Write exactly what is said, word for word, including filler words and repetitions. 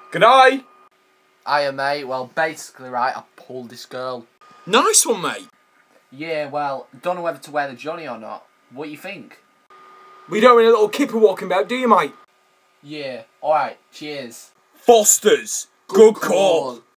G'day. Hiya, mate. Well, basically, right, I pulled this girl. Nice one, mate. Yeah, well, don't know whether to wear the Johnny or not. What do you think? We don't want a little kipper walking about, do you, mate? Yeah. Alright, cheers. Foster's. Good call.